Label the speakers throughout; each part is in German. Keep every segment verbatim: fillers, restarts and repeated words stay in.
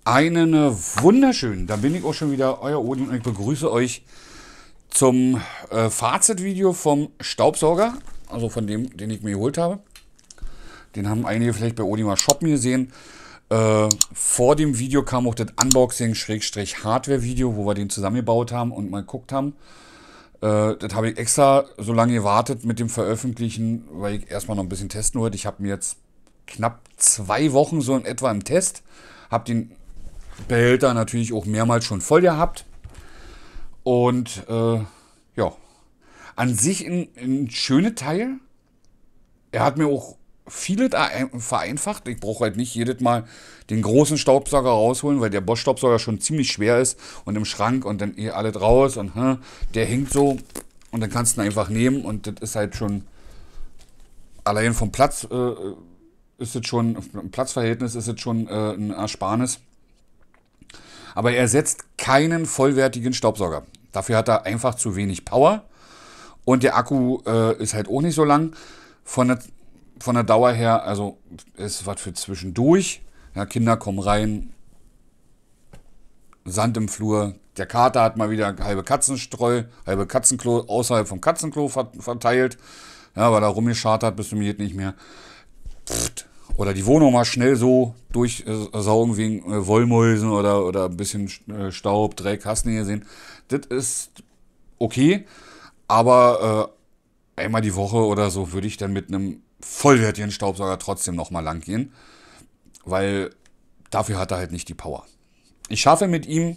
Speaker 1: Einen wunderschönen, da bin ich auch schon wieder, euer Odin, und ich begrüße euch zum äh, Fazitvideo vom Staubsauger, also von dem, den ich mir geholt habe. Den haben einige vielleicht bei Odin mal shoppen gesehen. Äh, vor dem Video kam auch das Unboxing-Hardware-Video, wo wir den zusammengebaut haben und mal geguckt haben. Äh, das habe ich extra so lange gewartet mit dem Veröffentlichen, weil ich erstmal noch ein bisschen testen wollte. Ich habe mir jetzt knapp zwei Wochen so in etwa im Test, habe den Behälter natürlich auch mehrmals schon voll gehabt. Und äh, ja, an sich ein, ein schönes Teil. Er hat mir auch vieles vereinfacht. Ich brauche halt nicht jedes Mal den großen Staubsauger rausholen, weil der Bosch-Staubsauger schon ziemlich schwer ist und im Schrank und dann eh alles raus und hm, der hängt so und dann kannst du ihn einfach nehmen und das ist halt schon allein vom Platz äh, ist es schon, im Platzverhältnis ist es schon äh, ein Ersparnis. Aber er ersetzt keinen vollwertigen Staubsauger. Dafür hat er einfach zu wenig Power. Und der Akku äh, ist halt auch nicht so lang. Von der, von der Dauer her, also ist was für zwischendurch. Ja, Kinder kommen rein, Sand im Flur. Der Kater hat mal wieder halbe Katzenstreu, halbe Katzenklo außerhalb vom Katzenklo verteilt. Ja, weil er rumgeschart hat, bis zum geht nicht mehr. Pft. Oder die Wohnung mal schnell so durchsaugen wegen äh, Wollmäusen oder, oder ein bisschen äh, Staub, Dreck, hast du nicht gesehen. Das ist okay, aber äh, einmal die Woche oder so würde ich dann mit einem vollwertigen Staubsauger trotzdem nochmal lang gehen, weil dafür hat er halt nicht die Power. Ich schaffe mit ihm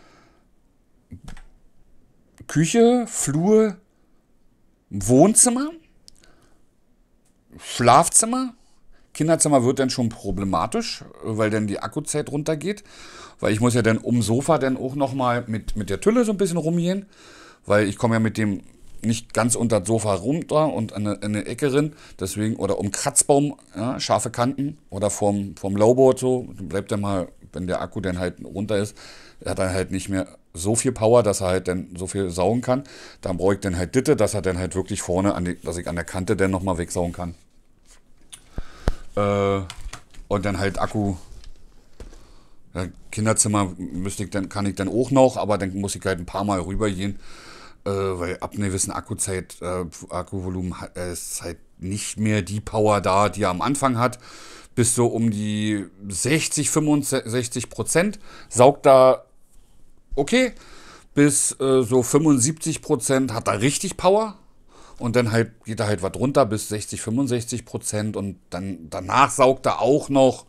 Speaker 1: Küche, Flur, Wohnzimmer, Schlafzimmer. Kinderzimmer wird dann schon problematisch, weil dann die Akkuzeit runtergeht. Weil ich muss ja dann um Sofa dann auch nochmal mit, mit der Tülle so ein bisschen rumgehen. Weil ich komme ja mit dem nicht ganz unter das Sofa runter und an eine, an eine Ecke rein. Deswegen, oder um Kratzbaum, ja, scharfe Kanten. Oder vom, vom Lowboard so. Dann bleibt dann mal, wenn der Akku dann halt runter ist, hat er halt nicht mehr so viel Power, dass er halt dann so viel saugen kann. Dann brauche ich dann halt Ditte, dass er dann halt wirklich vorne, an die, dass ich an der Kante dann nochmal wegsaugen kann. Und dann halt Akku, ja, Kinderzimmer müsste ich dann, kann ich dann auch noch, aber dann muss ich halt ein paar Mal rübergehen, äh, weil ab einer gewissen Akkuzeit, äh, Akkuvolumen ist halt nicht mehr die Power da, die er am Anfang hat. Bis so um die sechzig, fünfundsechzig Prozent saugt er okay, bis äh, so fünfundsiebzig Prozent hat er richtig Power. Und dann halt geht er halt was runter bis sechzig, fünfundsechzig Prozent und dann danach saugt er auch noch.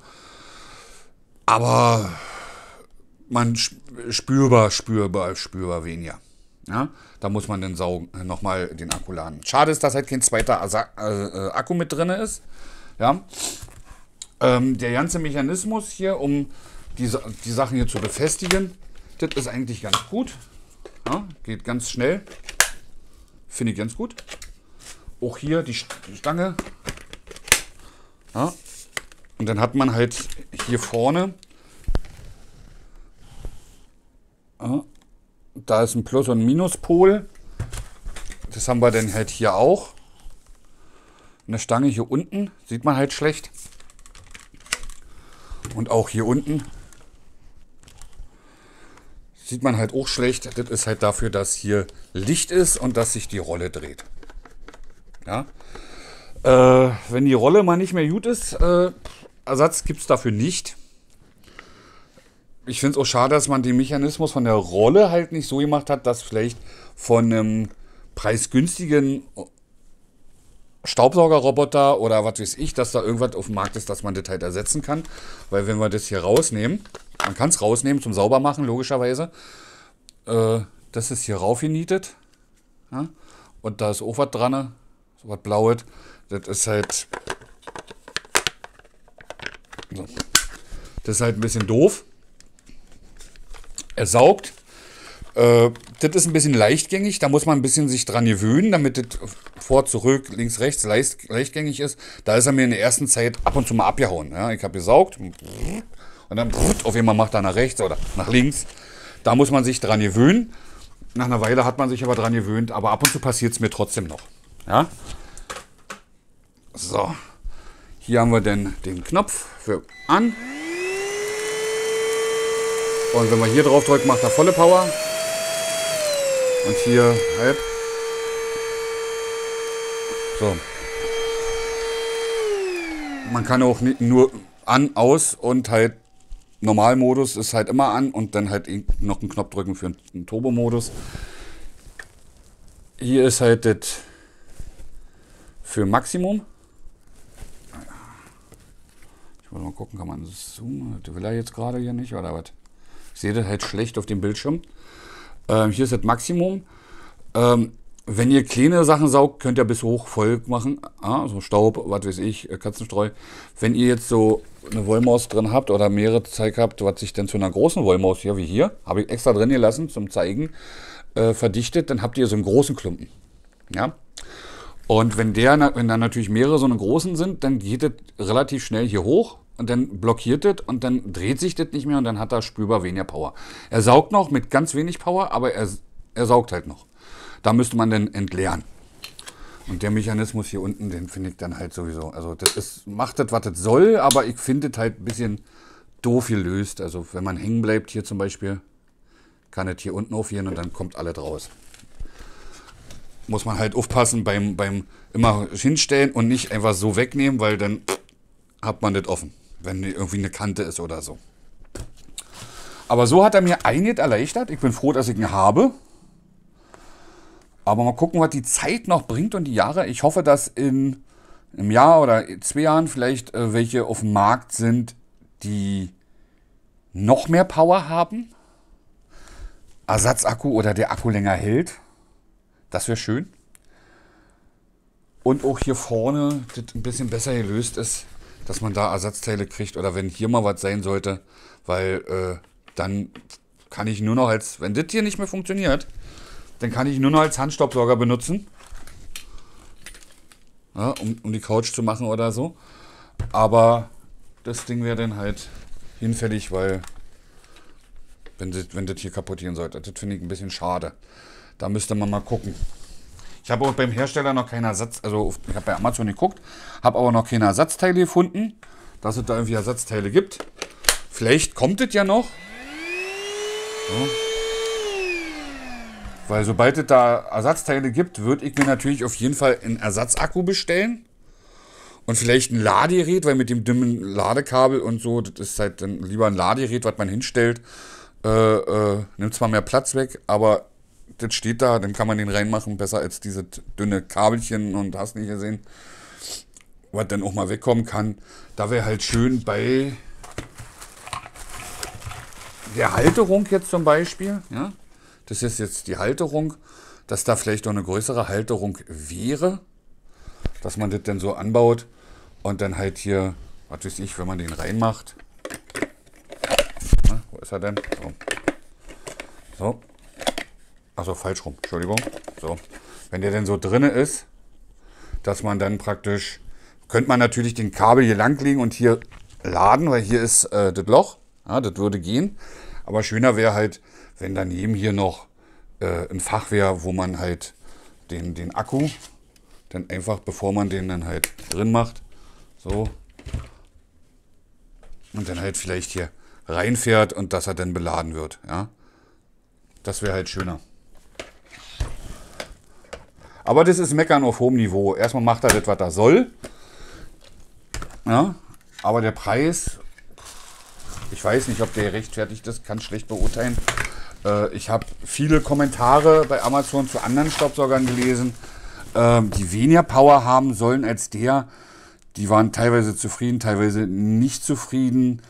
Speaker 1: Aber man spürbar, spürbar, spürbar weniger. Ja? Da muss man dann saugen, nochmal den Akku laden. Schade ist, dass halt kein zweiter äh, Akku mit drin ist. Ja? Ähm, der ganze Mechanismus hier, um die, die Sachen hier zu befestigen, das ist eigentlich ganz gut. Ja? Geht ganz schnell. Finde ich ganz gut. Auch hier die Stange. Ja. Und dann hat man halt hier vorne, ja, da ist ein Plus- und ein Minuspol. Das haben wir dann halt hier auch. Eine Stange hier unten, sieht man halt schlecht. Und auch hier unten sieht man halt auch schlecht. Das ist halt dafür, dass hier Licht ist und dass sich die Rolle dreht. Ja? Äh, wenn die Rolle mal nicht mehr gut ist, äh, Ersatz gibt es dafür nicht. Ich finde es auch schade, dass man den Mechanismus von der Rolle halt nicht so gemacht hat, dass vielleicht von einem preisgünstigen Staubsaugerroboter oder was weiß ich, dass da irgendwas auf dem Markt ist, dass man das halt ersetzen kann. Weil wenn wir das hier rausnehmen, man kann es rausnehmen zum Saubermachen, logischerweise. Äh, das ist hier raufgenietet. Ja? Und da ist auch was dran, so was Blaues. Das ist halt. So. Das ist halt ein bisschen doof. Er saugt. Äh, das ist ein bisschen leichtgängig, da muss man ein bisschen sich dran gewöhnen, damit das vor, zurück, links, rechts leicht, leichtgängig ist. Da ist er mir in der ersten Zeit ab und zu mal abgehauen. Ja? Ich habe gesaugt. Und dann auf einmal macht er nach rechts oder nach links. Da muss man sich dran gewöhnen. Nach einer Weile hat man sich aber dran gewöhnt, aber ab und zu passiert es mir trotzdem noch. Ja? So, hier haben wir dann den Knopf für an. Und wenn man hier drauf drückt, macht er volle Power. Und hier halb. So. Man kann auch nicht nur an, aus und halt Normalmodus ist halt immer an und dann halt noch einen Knopf drücken für einen Turbo-Modus. Hier ist halt das für Maximum. Ich muss mal gucken, kann man das zoomen? Das will er jetzt gerade hier nicht, oder was? Ich sehe das halt schlecht auf dem Bildschirm. Ähm, hier ist das Maximum. Ähm, wenn ihr kleine Sachen saugt, könnt ihr bis hoch voll machen. Ah, so Staub, was weiß ich, Katzenstreu. Wenn ihr jetzt so eine Wollmaus drin habt oder mehrere Zeug habt, was sich dann zu einer großen Wollmaus hier wie hier, habe ich extra drin gelassen zum Zeigen, äh, verdichtet, dann habt ihr so einen großen Klumpen. Ja. Und wenn der, wenn da natürlich mehrere so eine großen sind, dann geht das relativ schnell hier hoch und dann blockiert das und dann dreht sich das nicht mehr und dann hat er spürbar weniger Power. Er saugt noch mit ganz wenig Power, aber er, er saugt halt noch. Da müsste man dann entleeren. Und der Mechanismus hier unten, den finde ich dann halt sowieso. Also das ist, macht das, was das soll, aber ich finde es halt ein bisschen doof gelöst. Also wenn man hängen bleibt hier zum Beispiel, kann es hier unten aufgehen und dann kommt alles raus. Muss man halt aufpassen beim, beim immer hinstellen und nicht einfach so wegnehmen, weil dann hat man das offen, wenn irgendwie eine Kante ist oder so. Aber so hat er mir einiges erleichtert. Ich bin froh, dass ich ihn habe. Aber mal gucken, was die Zeit noch bringt und die Jahre. Ich hoffe, dass in einem Jahr oder zwei Jahren vielleicht äh, welche auf dem Markt sind, die noch mehr Power haben. Ersatzakku oder der Akku länger hält. Das wäre schön. Und auch hier vorne das ein bisschen besser gelöst ist, dass man da Ersatzteile kriegt oder wenn hier mal was sein sollte, weil äh, dann kann ich nur noch als, wenn das hier nicht mehr funktioniert, dann kann ich nur noch als Handstaubsauger benutzen, ja, um, um die Couch zu machen oder so. Aber das Ding wäre dann halt hinfällig, weil wenn das, wenn das hier kaputt gehen sollte, das finde ich ein bisschen schade. Da müsste man mal gucken. Ich habe auch beim Hersteller noch keinen Ersatz, also ich habe bei Amazon geguckt, habe aber noch keine Ersatzteile gefunden, dass es da irgendwie Ersatzteile gibt. Vielleicht kommt es ja noch. So. Weil sobald es da Ersatzteile gibt, würde ich mir natürlich auf jeden Fall einen Ersatzakku bestellen. Und vielleicht ein Ladegerät, weil mit dem dünnen Ladekabel und so, das ist halt dann lieber ein Ladegerät, was man hinstellt. Äh, äh, nimmt zwar mehr Platz weg, aber das steht da, dann kann man den reinmachen, besser als diese dünne Kabelchen und hast nicht gesehen, was dann auch mal wegkommen kann. Da wäre halt schön bei der Halterung jetzt zum Beispiel, ja, das ist jetzt die Halterung, dass da vielleicht noch eine größere Halterung wäre, dass man das dann so anbaut und dann halt hier, was weiß ich, wenn man den reinmacht. Na, wo ist er denn? So. So. Achso, falsch rum, Entschuldigung. So. Wenn der denn so drinne ist, dass man dann praktisch, könnte man natürlich den Kabel hier lang legen und hier laden, weil hier ist äh, das Loch. Ja, das würde gehen. Aber schöner wäre halt, wenn daneben hier noch äh, ein Fach wäre, wo man halt den, den Akku dann einfach, bevor man den dann halt drin macht, so, und dann halt vielleicht hier reinfährt und dass er dann beladen wird. Ja, das wäre halt schöner. Aber das ist Meckern auf hohem Niveau. Erstmal macht er das, was er soll. Ja, aber der Preis, ich weiß nicht, ob der gerechtfertigt ist, kann schlecht beurteilen. Äh, ich habe viele Kommentare bei Amazon zu anderen Staubsaugern gelesen, äh, die weniger Power haben sollen als der. Die waren teilweise zufrieden, teilweise nicht zufrieden.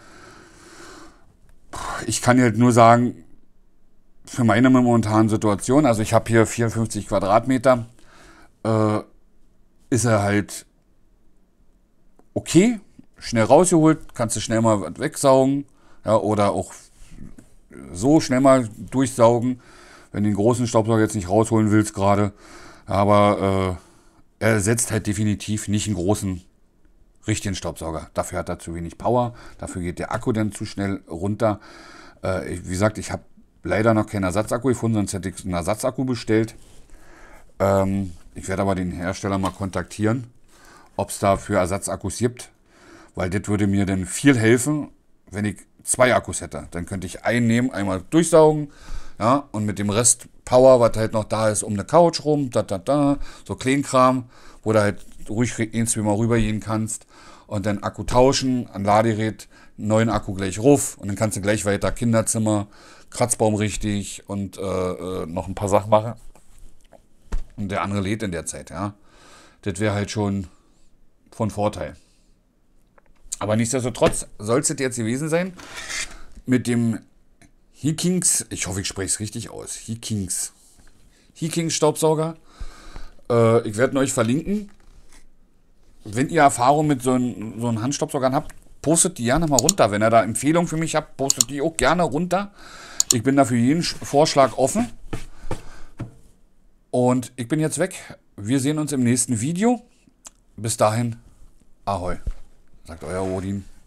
Speaker 1: Ich kann halt nur sagen, für meine momentane Situation, also ich habe hier vierundfünfzig Quadratmeter, äh, ist er halt okay, schnell rausgeholt, kannst du schnell mal was wegsaugen, ja, oder auch so schnell mal durchsaugen, wenn du den großen Staubsauger jetzt nicht rausholen willst gerade. Aber äh, er ersetzt halt definitiv nicht einen großen richtigen Staubsauger. Dafür hat er zu wenig Power, dafür geht der Akku dann zu schnell runter. Äh, wie gesagt, ich habe leider noch keinen Ersatzakku gefunden, sonst hätte ich einen Ersatzakku bestellt. Ähm, ich werde aber den Hersteller mal kontaktieren, ob es dafür Ersatzakkus gibt, weil das würde mir dann viel helfen, wenn ich zwei Akkus hätte, dann könnte ich einen nehmen, einmal durchsaugen, ja, und mit dem Rest Power, was halt noch da ist, um eine Couch rum, da, da, da, so Kleinkram, wo du halt ruhig ein, zwei Mal rübergehen kannst und dann Akku tauschen, ein Ladegerät, neuen Akku gleich ruf und dann kannst du gleich weiter Kinderzimmer, Kratzbaum richtig und äh, äh, noch ein paar Sachen machen. Und der andere lädt in der Zeit, ja. Das wäre halt schon von Vorteil. Aber nichtsdestotrotz soll es das jetzt gewesen sein mit dem Hikings, ich hoffe, ich spreche es richtig aus, Hikings, Hikings Staubsauger. Äh, ich werde euch verlinken. Wenn ihr Erfahrung mit so einem so einen Handstaubsaugern habt, postet die gerne mal runter. Wenn ihr da Empfehlungen für mich habt, postet die auch gerne runter. Ich bin da für jeden Vorschlag offen. Und ich bin jetzt weg. Wir sehen uns im nächsten Video. Bis dahin, Ahoi, sagt euer Odin.